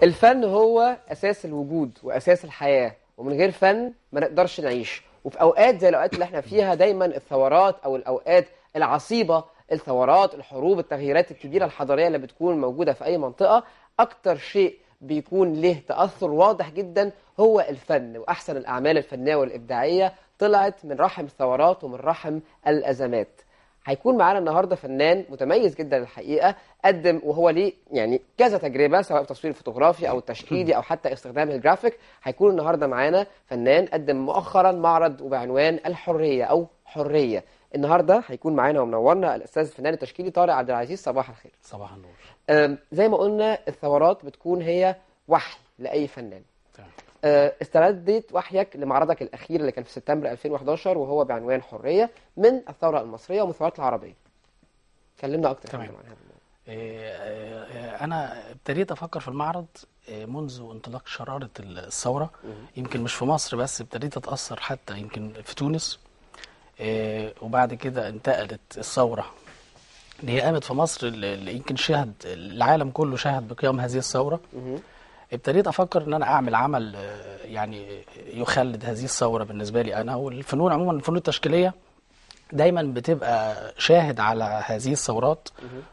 الفن هو أساس الوجود وأساس الحياة، ومن غير فن ما نقدرش نعيش. وفي أوقات زي الأوقات اللي احنا فيها دايما الثورات أو الأوقات العصيبة، الثورات، الحروب، التغييرات الكبيرة الحضارية اللي بتكون موجودة في أي منطقة، أكتر شيء بيكون له تأثر واضح جدا هو الفن. وأحسن الأعمال الفنية والإبداعية طلعت من رحم الثورات ومن رحم الأزمات. هيكون معانا النهارده فنان متميز جدا الحقيقه، قدم وهو ليه يعني كذا تجربه سواء التصوير الفوتوغرافي او التشكيلي او حتى استخدام الجرافيك. هيكون النهارده معانا فنان قدم مؤخرا معرض وبعنوان الحريه او حريه. النهارده هيكون معانا ومنورنا الاستاذ الفنان التشكيلي طارق عبد العزيز. صباح الخير. صباح النور. زي ما قلنا الثورات بتكون هي وحي لاي فنان. تمام. استرديت وحيك لمعرضك الأخير اللي كان في سبتمبر 2011 وهو بعنوان حرية، من الثورة المصرية ومن الثورات العربية. كلمنا أكتر عن هذا الموضوع. أنا ابتديت أفكر في المعرض منذ انطلاق شرارة الثورة. يمكن مش في مصر بس، ابتديت أتأثر حتى يمكن في تونس. وبعد كده انتقلت الثورة اللي هي قامت في مصر، اللي يمكن شهد العالم كله شهد بقيام هذه الثورة. ابتديت افكر ان انا اعمل عمل يعني يخلد هذه الثوره بالنسبه لي انا. والفنون عموما الفنون التشكيليه دايما بتبقى شاهد على هذه الثورات.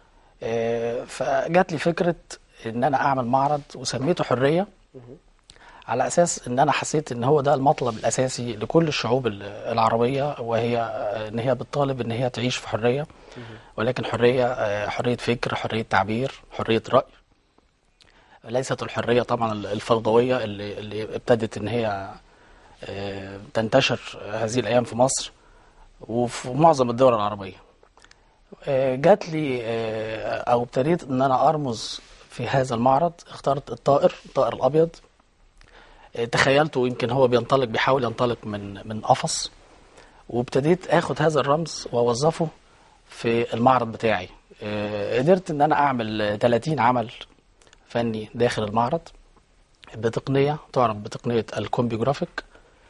فجات لي فكره ان انا اعمل معرض وسميته حريه، على اساس ان انا حسيت ان هو ده المطلب الاساسي لكل الشعوب العربيه، وهي ان هي بتطالب ان هي تعيش في حريه، ولكن حريه فكر، حريه تعبير، حريه راي. ليست الحرية طبعا الفوضوية اللي ابتدت ان هي تنتشر هذه الايام في مصر وفي معظم الدول العربية. جات لي او ابتديت ان انا ارمز في هذا المعرض. اخترت الطائر الابيض. تخيلته يمكن هو بيحاول ينطلق من قفص، وابتديت اخد هذا الرمز واوظفه في المعرض بتاعي. قدرت ان انا اعمل 30 عمل فني داخل المعرض بتقنية تعرف بتقنية الكومبيوجرافيك.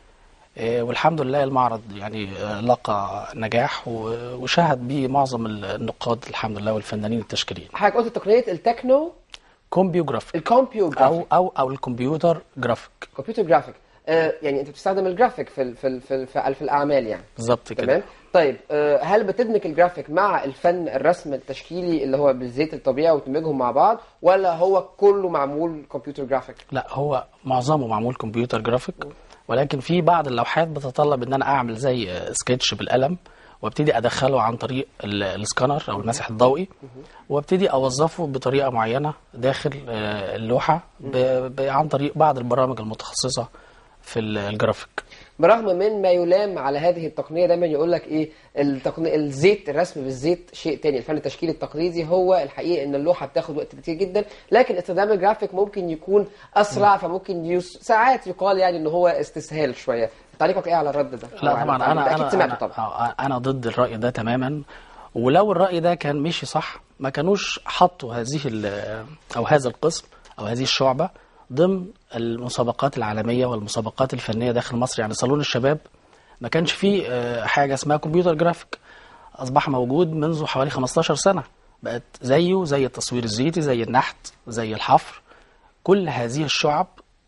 والحمد لله المعرض يعني لقى نجاح وشاهد به معظم النقاد الحمد لله والفنانين التشكيليين. حضرتك قلت تقنية التكنو كومبيوجرافيك او الكمبيوتر جرافيك. كمبيوتر جرافيك. يعني انت بتستخدم الجرافيك في الاعمال يعني. بالظبط كده. تمام. طيب هل بتدمج الجرافيك مع الفن الرسم التشكيلي اللي هو بالزيت الطبيعي وتدمجهم مع بعض، ولا هو كله معمول كمبيوتر جرافيك؟ لا، هو معظمه معمول كمبيوتر جرافيك، ولكن في بعض اللوحات بتتطلب ان انا اعمل زي سكتش بالقلم وابتدي ادخله عن طريق السكانر او المسح الضوئي، وابتدي اوظفه بطريقه معينه داخل اللوحه عن طريق بعض البرامج المتخصصه في الجرافيك. برغم من ما يلام على هذه التقنيه، دايما يقول لك ايه الزيت، الرسم بالزيت شيء تاني. الفن التشكيلي التقليدي هو الحقيقه ان اللوحه بتاخد وقت كتير جدا، لكن استخدام الجرافيك ممكن يكون اسرع، فممكن ساعات يقال يعني ان هو استسهال شويه. تعليقك ايه على الرد ده؟ لا طبعا انا ضد الراي ده تماما. ولو الراي ده كان مشي صح ما كانوش حطوا هذا القسم او هذه الشعبه ضمن المسابقات العالمية والمسابقات الفنية داخل مصر. يعني صالون الشباب ما كانش فيه حاجة اسمها كمبيوتر جرافيك، أصبح موجود منذ حوالي 15 سنة. بقت زيه زي التصوير الزيتي، زي النحت، زي الحفر. كل هذه الشعب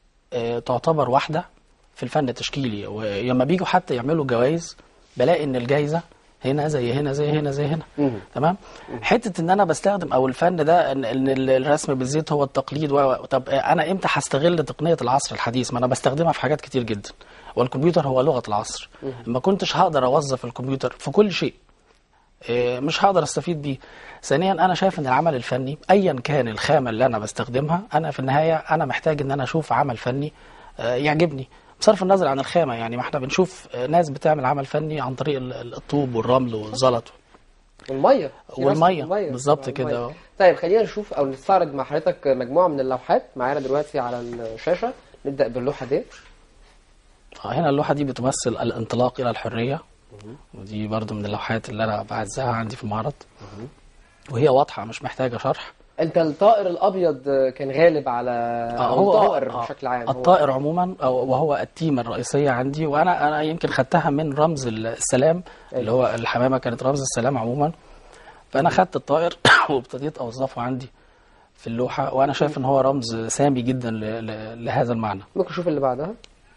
تعتبر واحدة في الفن التشكيلي. ولما بيجوا حتى يعملوا جوائز بلاقي ان الجائزة هنا زي هنا زي هنا زي هنا. تمام. حته ان انا بستخدم او الفن ده ان الرسم بالزيت هو التقليد. طب انا امتى هستغل تقنيه العصر الحديث؟ ما انا بستخدمها في حاجات كتير جدا، والكمبيوتر هو لغه العصر. ما كنتش هقدر اوظف الكمبيوتر في كل شيء، مش هقدر استفيد بيه. ثانيا انا شايف ان العمل الفني ايا كان الخامه اللي انا بستخدمها، انا في النهايه انا محتاج ان انا اشوف عمل فني يعجبني بصرف النظر عن الخامة. يعني ما احنا بنشوف ناس بتعمل عمل فني عن طريق الطوب والرمل والزلط والمية بالظبط كده. طيب خلينا نشوف او نستعرض مع حضرتك مجموعة من اللوحات معانا دلوقتي على الشاشة. نبدأ باللوحة دي. هنا اللوحة دي بتمثل الانطلاق إلى الحرية، ودي برضو من اللوحات اللي أنا بعزها عندي في المعرض، وهي واضحة مش محتاجة شرح. انت الطائر الابيض كان غالب على الطائر بشكل عام. الطائر عموما وهو التيمة الرئيسية عندي، وانا يمكن خدتها من رمز السلام اللي هو الحمامة كانت رمز السلام عموما. فانا خدت الطائر وابتديت اوظفه عندي في اللوحة، وأنا شايف إن هو رمز سامي جدا لهذا المعنى. ممكن نشوف اللي بعدها.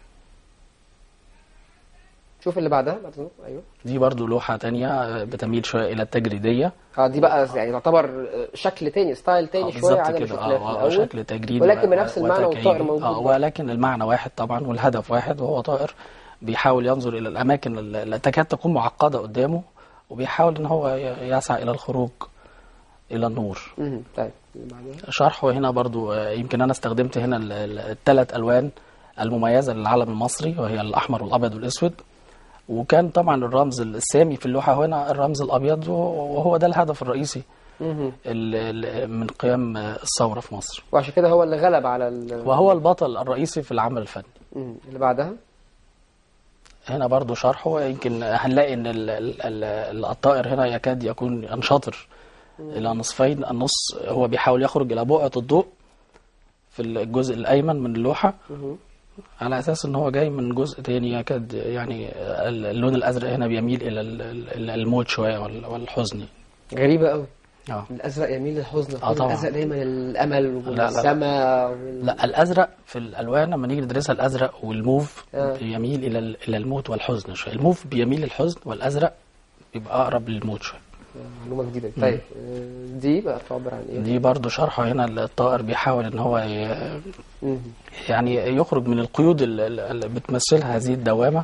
شوف اللي بعدها. أيوه. دي برضو لوحة تانية بتميل شوية إلى التجريدية. دي بقى يعني تعتبر شكل تاني، ستايل تاني شوية عن اللي شفناه في الأول. شكل تجريدي ولكن بنفس المعنى والطائر موجود. ولكن المعنى واحد طبعا والهدف واحد، وهو طائر بيحاول ينظر إلى الأماكن اللي تكاد تكون معقدة قدامه، وبيحاول إن هو يسعى إلى الخروج إلى النور. طيب شرحه هنا برضو يمكن أنا استخدمت هنا الثلاث ألوان المميزة للعلم المصري، وهي الأحمر والأبيض والأسود. وكان طبعا الرمز السامي في اللوحة هنا الرمز الأبيض، وهو ده الهدف الرئيسي من قيام الثورة في مصر، وعشان كده هو اللي غلب على وهو البطل الرئيسي في العمل الفني. اللي بعدها هنا برضو شرحه، يمكن هنلاقي ان الطائر هنا يكاد يكون ينشطر الى نصفين. النص هو بيحاول يخرج الى بقعة الضوء في الجزء الايمن من اللوحة، على اساس ان هو جاي من جزء تاني يكاد يعني اللون الازرق هنا بيميل الى الموت شوية والحزن. غريبة قوي. الازرق يميل للحزن. طبعا الازرق دايما الامل والسماء. لا الازرق في الالوان لما نيجي ندرسها الازرق والموف يميل الى الموت والحزن شويه. الموف بيميل للحزن، والازرق بيبقى اقرب للموت شويه. معلومه جديده. طيب دي بقى تعبر عن ايه؟ دي برضو شرحه هنا. الطائر بيحاول ان هو يعني يخرج من القيود اللي بتمثلها هذه الدوامه.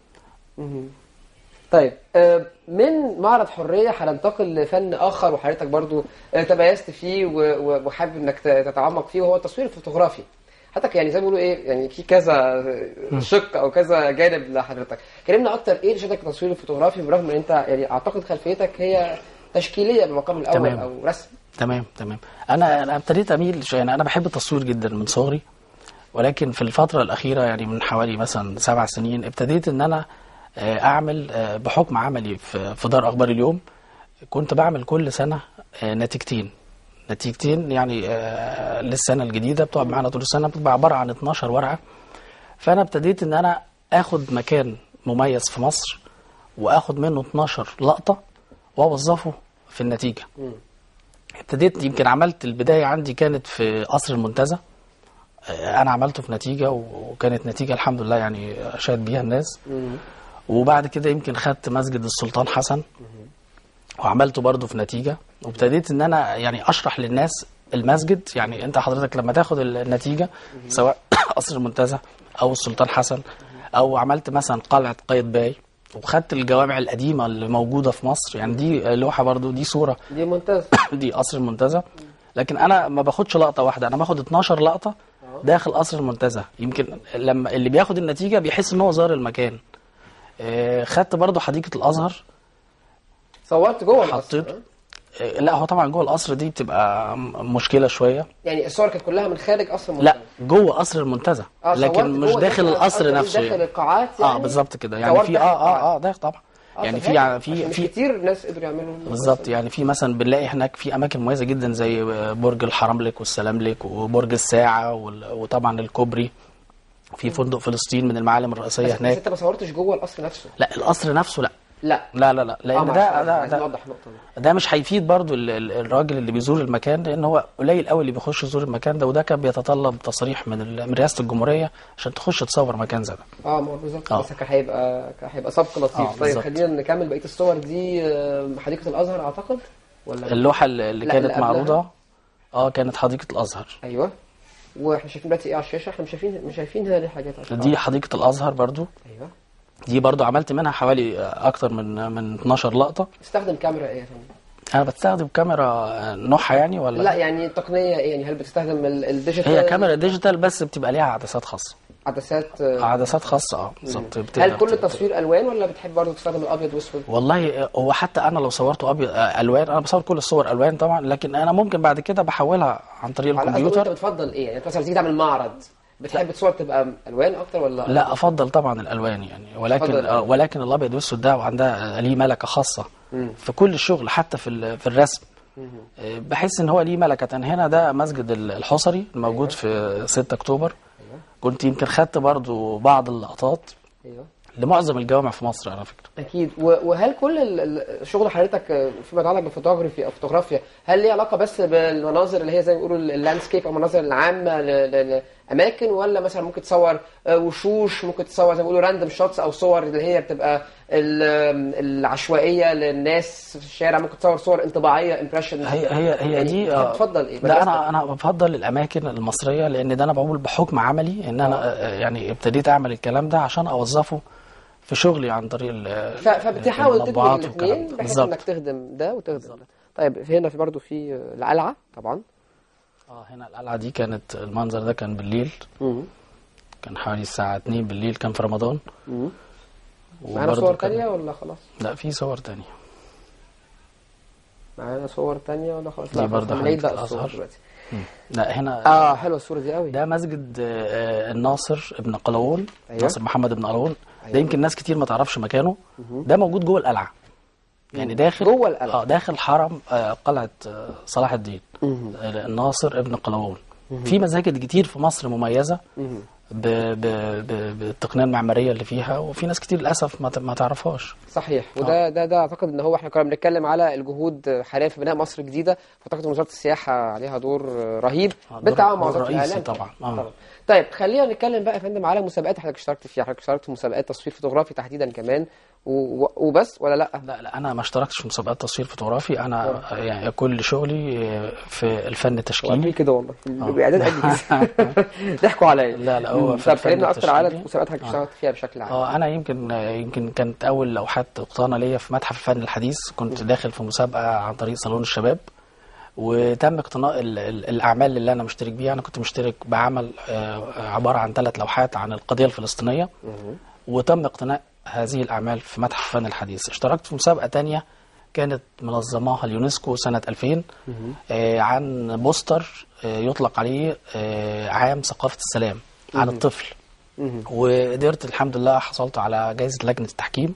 طيب من معرض حرية هننتقل لفن آخر، وحضرتك برضو تميزت فيه وحابب انك تتعمق فيه، وهو التصوير الفوتوغرافي. حضرتك يعني زي ما بيقولوا ايه، يعني في كذا شق او كذا جانب لحضرتك. كلمنا اكتر ايه اللي شدك في التصوير الفوتوغرافي، برغم ان انت يعني اعتقد خلفيتك هي تشكيلية بالمقام الاول. تمام. او رسم. تمام. انا ابتديت اميل يعني انا بحب التصوير جدا من صغري، ولكن في الفترة الأخيرة يعني من حوالي مثلا 7 سنين ابتديت ان انا اعمل بحكم عملي في دار اخبار اليوم. كنت بعمل كل سنة نتيجتين يعني للسنة الجديدة بتقعد معانا طول السنة، بتبقى عبارة عن 12 ورقة. فانا ابتديت ان انا اخد مكان مميز في مصر واخد منه 12 لقطة واوظفه في النتيجة. ابتديت يمكن عملت البداية عندي كانت في قصر المنتزه. انا عملته في نتيجة، وكانت نتيجة الحمد لله يعني شاد بيها الناس. وبعد كده يمكن خدت مسجد السلطان حسن وعملته برضو في نتيجة، وابتديت ان انا يعني اشرح للناس المسجد. يعني انت حضرتك لما تاخد النتيجة سواء قصر المنتزه او السلطان حسن، او عملت مثلا قلعة قايتباي وخدت الجوامع القديمة اللي موجودة في مصر، يعني دي لوحة برضو، دي صورة دي منتزه دي قصر المنتزه. لكن انا ما باخدش لقطة واحدة، انا باخد 12 لقطة داخل قصر المنتزه. يمكن لما اللي بياخد النتيجة بيحس ان هو زار المكان. خدت برضو حديقة الازهر، صورت جوه القصر. لا هو طبعا جوه القصر دي بتبقى مشكلة شوية. يعني الصور كانت كلها من خارج قصر المنتزه؟ لا جوه قصر المنتزه، لكن مش داخل القصر نفسه. داخل القاعات يعني. بالظبط كده. يعني في ده طبعا يعني في كتير ناس قدروا يعملوا بالظبط. يعني في مثلا بنلاقي هناك في اماكن مميزه جدا زي برج الحرملك والسلاملك وبرج الساعه وطبعا الكوبري. في فندق فلسطين من المعالم الرئيسيه هناك. بس انت ما صورتش جوه القصر نفسه؟ لا القصر نفسه لا لان ده مش هيفيد برضو الراجل اللي بيزور المكان، لان هو قليل قوي اللي بيخش يزور المكان ده، وده كان بيتطلب تصريح من رئاسه الجمهوريه عشان تخش تصور مكان زي ده. ما بالظبط. بس هيبقى سبق لطيف. طيب خلينا نكمل بقيه الصور دي. حديقه الازهر اعتقد، ولا اللوحه اللي كانت معروضه كانت حديقه الازهر. ايوه. واحنا شايفين دلوقتي ايه على الشاشه؟ احنا مش شايفين هنا دي حاجات. دي حديقه الازهر برضو. ايوه. دي برضو عملت منها حوالي اكتر من 12 لقطة. بتستخدم كاميرا ايه يا فندم؟ انا بستخدم كاميرا نوعها يعني ولا لا يعني تقنية ايه؟ يعني هل بتستخدم الديجيتال؟ هي كاميرا ديجيتال بس بتبقى ليها عدسات خاصة. عدسات خاصة بالظبط. هل كل التصوير الوان ولا بتحب برضه تستخدم الابيض واسود؟ والله هو حتى انا لو صورته ابيض الوان، انا بصور كل الصور الوان طبعا، لكن انا ممكن بعد كده بحولها عن طريق الكمبيوتر. انت بتفضل ايه؟ يعني مثلا تيجي تعمل معرض بتحب الصور تبقى الوان اكتر ولا؟ لا افضل طبعا الالوان يعني، ولكن الابيض والاسود ده وعندها ليه ملكه خاصه في كل الشغل، حتى في الرسم. بحس ان هو ليه ملكه. هنا ده مسجد الحصري الموجود في 6 اكتوبر. كنت يمكن خدت برضو بعض اللقطات لمعظم الجوامع في مصر على فكره. اكيد. وهل كل شغل حضرتك فيما يتعلق بالفوتوغرافي او فوتوغرافيا هل ليه علاقه بس بالمناظر اللي هي زي ما بيقولوا اللاندسكيب او المناظر العامه لاماكن، ولا مثلا ممكن تصور وشوش، ممكن تصور زي ما بيقولوا راندوم شوتس او صور اللي هي بتبقى العشوائيه للناس في الشارع، ممكن تصور صور انطباعيه امبريشن؟ هي يعني دي بتفضل ايه؟ لا انا بفضل الاماكن المصريه، لان ده انا بعمل بحكم عملي ان انا يعني ابتديت اعمل الكلام ده عشان اوظفه في شغلي عن طريق فبتحاول تدمج الاثنين بحيث بالزبط. انك تخدم ده وتخدم ده. طيب هنا في برضو في القلعه طبعا. هنا القلعه دي كانت المنظر ده كان بالليل. كان حوالي الساعه 2 بالليل، كان في رمضان. معانا صور تانية ولا خلاص؟ لا في صور تانية. معانا صور تانية ولا خلاص؟ دي برضه هنعيد بقى الصور دلوقتي. لا هنا حلوه الصوره دي قوي. ده مسجد الناصر ابن قلاوون. أيوة. ناصر محمد ابن قلاوون. أيوة. ده يمكن ناس كتير ما تعرفش مكانه. ده موجود جوه القلعه، يعني داخل جوه القلعه، داخل حرم قلعه صلاح الدين الناصر ابن قلاوون. في مساجد كتير في مصر مميزه بالتقنيه المعماريه اللي فيها، وفي ناس كتير للاسف ما تعرفهاش. صحيح. وده ده اعتقد ان هو احنا كنا بنتكلم على الجهود حاليا في بناء مصر الجديده، فاعتقد ان وزاره السياحه عليها دور رهيب بالتعاون مع وزاره الاعلام طبعا. طيب خلينا نتكلم بقى يا فندم على مسابقات حضرتك اشتركت فيها. حضرتك اشتركت في مسابقات تصوير فوتوغرافي تحديدا كمان وبس ولا لا؟ لا انا ما اشتركتش في مسابقات تصوير فوتوغرافي. انا يعني كل شغلي في الفن التشكيلي كده والله. باعداد قد كده ضحكوا عليا. لا هو طب كلمنا اكتر على المسابقات حضرتك اشتركت فيها بشكل عام. انا يمكن كانت اول لوحات اقتنى ليا في متحف الفن الحديث. كنت داخل في مسابقه عن طريق صالون الشباب، وتم اقتناء الاعمال اللي انا مشترك بيها. انا كنت مشترك بعمل عباره عن 3 لوحات عن القضيه الفلسطينيه، وتم اقتناء هذه الأعمال في متحف الفن الحديث. اشتركت في مسابقة تانية كانت منظماها اليونسكو سنة 2000 عن بوستر يطلق عليه عام ثقافة السلام عن الطفل. وقدرت الحمد لله حصلت على جائزة لجنة التحكيم.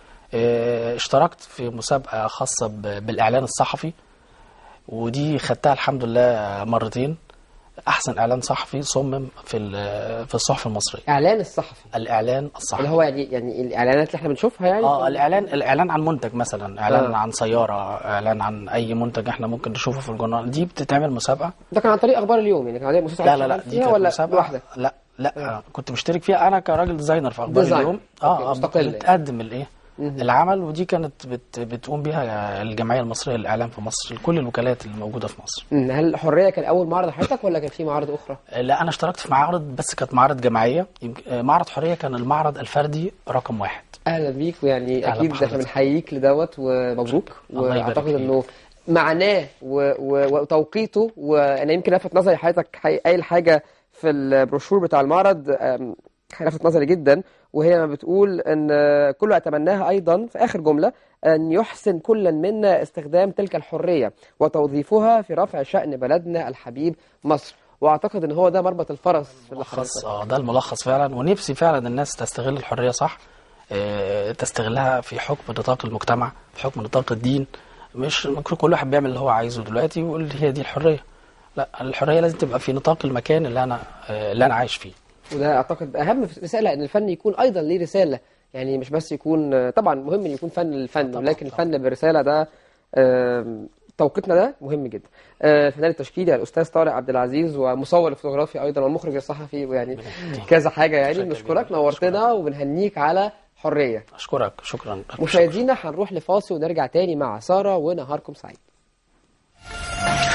اشتركت في مسابقة خاصة بالإعلان الصحفي، ودي خدتها الحمد لله مرتين. احسن اعلان صحفي صمم في الصحف المصريه. اعلان الصحفي. الاعلان الصحفي اللي هو يعني الاعلانات اللي احنا بنشوفها يعني. الاعلان عن منتج مثلا، اعلان عن سياره، اعلان عن اي منتج احنا ممكن نشوفه في الجورنال. دي بتتعمل مسابقه. ده كان عن طريق اخبار اليوم يعني؟ كان عن طريق مسابقه؟ لا دي كانت ولا مسابقه واحده؟ لا كنت مشترك فيها انا كراجل ديزاينر في اخبار اليوم. بتقدم الايه العمل، ودي كانت بتقوم بها الجمعيه المصريه للاعلام في مصر لكل الوكالات اللي موجوده في مصر. هل الحريه كان اول معرض حضرتك ولا كان في معارض اخرى؟ لا انا اشتركت في معارض بس كانت معارض جماعيه. معرض حريه كان المعرض الفردي رقم 1. اهلا بيك. ويعني اكيد احنا بنحييك لدوت ومبروك. واعتقد انه معناه وتوقيته. وانا يمكن لفت نظري حضرتك قايل حاجه في البروشور بتاع المعرض لفت نظري جدا، وهي ما بتقول ان كل اتمناها ايضا في اخر جمله ان يحسن كل منا استخدام تلك الحريه وتوظيفها في رفع شأن بلدنا الحبيب مصر. واعتقد ان هو ده مربط الفرس في الملخص. ده الملخص فعلا. ونفسي فعلا الناس تستغل الحريه صح، تستغلها في حكم نطاق المجتمع، في حكم نطاق الدين. مش كل واحد بيعمل اللي هو عايزه دلوقتي ويقول هي دي الحريه. لا، الحريه لازم تبقى في نطاق المكان اللي انا عايش فيه. وده اعتقد اهم رساله، ان الفن يكون ايضا ليه رساله. يعني مش بس يكون، طبعا مهم ان يكون فن للفن، ولكن الفن برساله ده توقيتنا ده مهم جدا. الفنان التشكيلي الاستاذ طارق عبد العزيز، ومصور الفوتوغرافي ايضا، والمخرج الصحفي، ويعني كذا حاجه يعني. بنشكرك، نورتنا، وبنهنيك على حريه. اشكرك. شكرا. مشاهدينا هنروح لفاصل ونرجع تاني مع ساره، ونهاركم سعيد.